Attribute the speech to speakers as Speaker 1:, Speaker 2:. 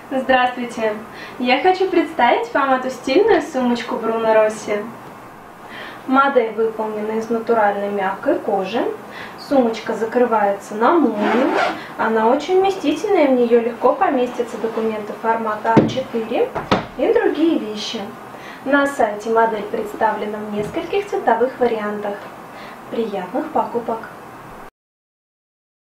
Speaker 1: Здравствуйте! Я хочу представить вам эту стильную сумочку Bruno Rossi. Модель выполнена из натуральной мягкой кожи. Сумочка закрывается на молнию. Она очень вместительная, в нее легко поместятся документы формата А4 и другие вещи. На сайте модель представлена в нескольких цветовых вариантах. Приятных покупок!